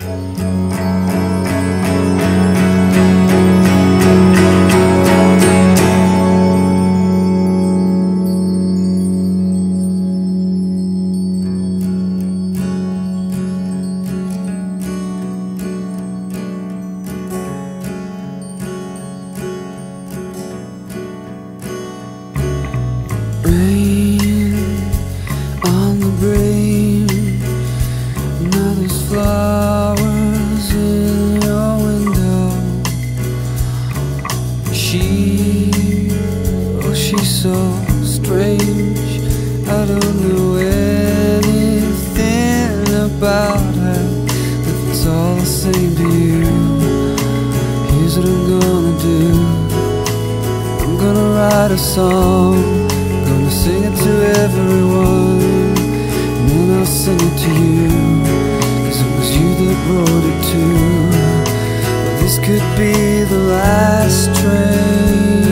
Rain on the brain. Now there's flowers in your window. She's so strange. I don't know anything about her. If it's all the same to you, here's what I'm gonna do. I'm gonna write a song, gonna sing it to everyone, and then I'll sing it to you, 'cause it was you that wrote it too. Well, this could be the last train.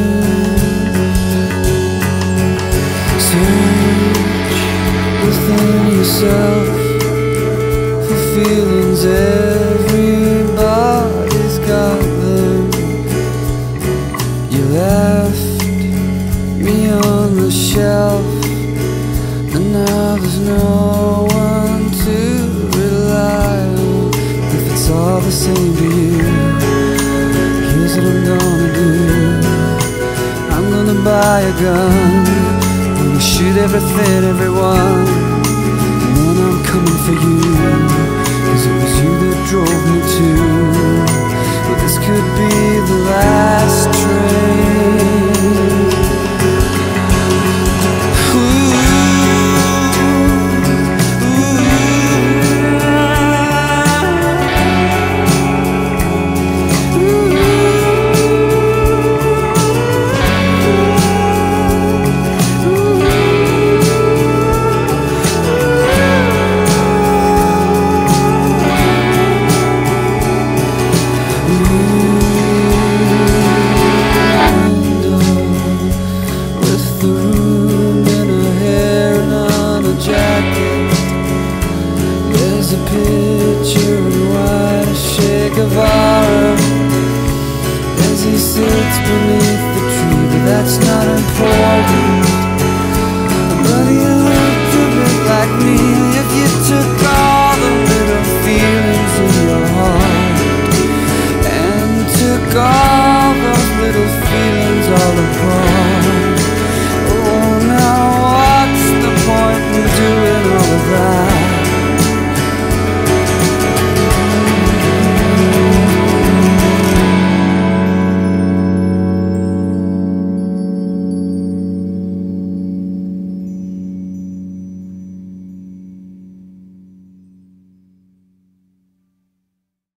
Search within yourself for feelings, everybody's got them. You left me on the shelf, and now there's no one to rely on. If it's all the same to you, here's what I'm gonna do. I'm gonna buy a gun, gonna shoot everything, everyone, and then I'm coming for you, 'cause it was you that drove me to. But this could be the last train. There's a picture in white, a shake of aura, as he sits beneath the tree, but that's not important.